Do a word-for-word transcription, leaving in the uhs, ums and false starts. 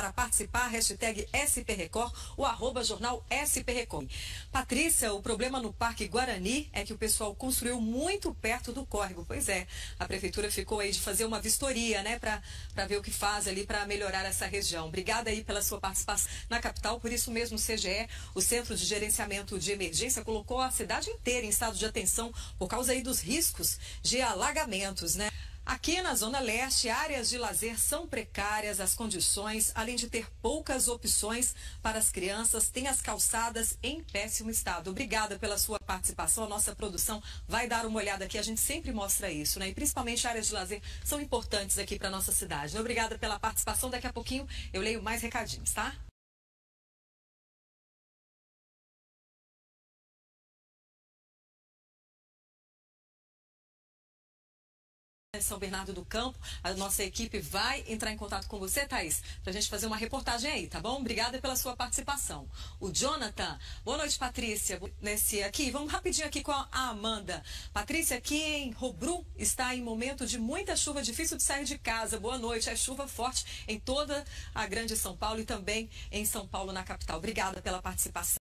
para participar, hashtag S P Record, o arroba jornal S P Record. Patrícia, o problema no Parque Guarani é que o pessoal construiu muito perto do córrego. Pois é, a prefeitura ficou aí de fazer uma vistoria, né, para para ver o que faz ali para melhorar essa região. Obrigada aí pela sua participação na capital. Por isso mesmo, o C G E, o Centro de Gerenciamento de Emergência, colocou a cidade inteira em estado de atenção por causa aí dos riscos de alagamentos, né? Aqui na Zona Leste, áreas de lazer são precárias, as condições, além de ter poucas opções para as crianças, tem as calçadas em péssimo estado. Obrigada pela sua participação, a nossa produção vai dar uma olhada aqui, a gente sempre mostra isso, né? E principalmente áreas de lazer são importantes aqui para a nossa cidade. Obrigada pela participação, daqui a pouquinho eu leio mais recadinhos, tá? São Bernardo do Campo, a nossa equipe vai entrar em contato com você, Thaís, para a gente fazer uma reportagem aí, tá bom? Obrigada pela sua participação. O Jonathan, boa noite, Patrícia. Nesse aqui, vamos rapidinho aqui com a Amanda. Patrícia, aqui em Robru está em momento de muita chuva, difícil de sair de casa. Boa noite, é chuva forte em toda a grande São Paulo e também em São Paulo, na capital. Obrigada pela participação.